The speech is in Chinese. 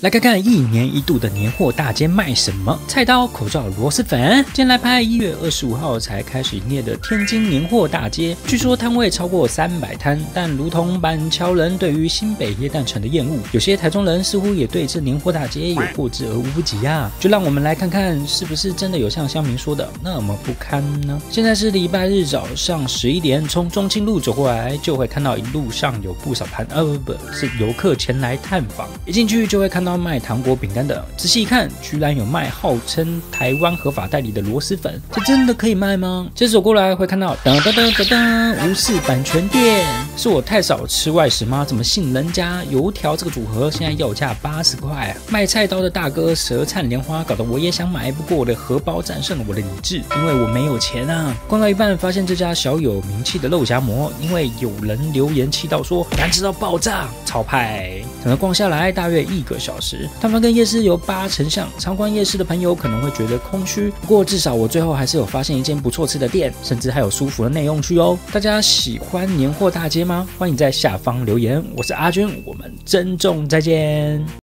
来看看一年一度的年货大街卖什么？菜刀、口罩、螺蛳粉。今天来拍1月25号才开始营业的天津年货大街，据说摊位超过300摊，但如同板桥人对于新北耶诞城的厌恶，有些台中人似乎也对这年货大街有过之而无不及啊！就让我们来看看是不是真的有像乡民说的那么不堪呢？现在是礼拜日早上11点，从中清路走过来，就会看到一路上有不少摊，不是游客前来探访，一进去就会看到卖糖果饼干的，仔细一看，居然有卖号称台湾合法代理的螺蛳粉，这真的可以卖吗？接着走过来会看到无视版权店，是我太少吃外食吗？怎么信人家油条这个组合现在要价80块啊？卖菜刀的大哥舌灿莲花，搞得我也想买，不过我的荷包战胜了我的理智，因为我没有钱啊。逛到一半发现这家小有名气的肉夹馍，因为有人留言气到说难吃到爆炸，超派。整个逛下来大约1个小时，摊贩跟夜市有80%像，常逛夜市的朋友可能会觉得空虚，不过至少我最后还是有发现一间不错吃的店，甚至还有舒服的内用区哦。大家喜欢年货大街吗？欢迎在下方留言，我是阿军，我们珍重再见。